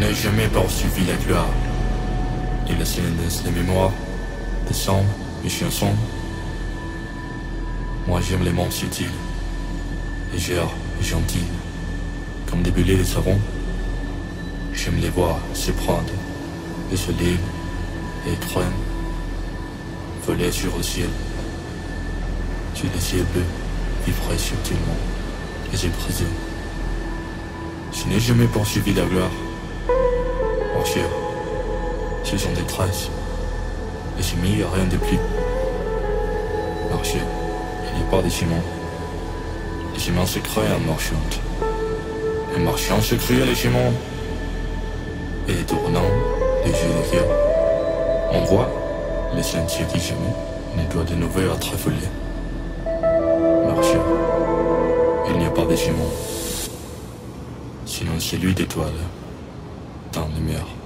n'ai jamais poursuivi la gloire, ni la silence des mémoires, des sons, des chansons. Moi j'aime les monts subtils, légers et gentils, comme des bulles de savon. J'aime les voir se prendre, et se lire, et traîner, voler sur le ciel. Sur les ciels bleus, vibrer subtilement, les ébriser. Je n'ai jamais poursuivi la gloire. Marcher, ce sont des traces, et j'ai mis rien de plus. Marcher, il n'y a pas de ciment. Les ciments se créent en marchant. Les marchands se créent les ciments. Et les tournants, les jeux de cœur. On voit les sentiers qui jamais ne doit de nouveau être affolés. Marcher, il n'y a pas de ciment. Sinon celui d'étoiles dans les mers.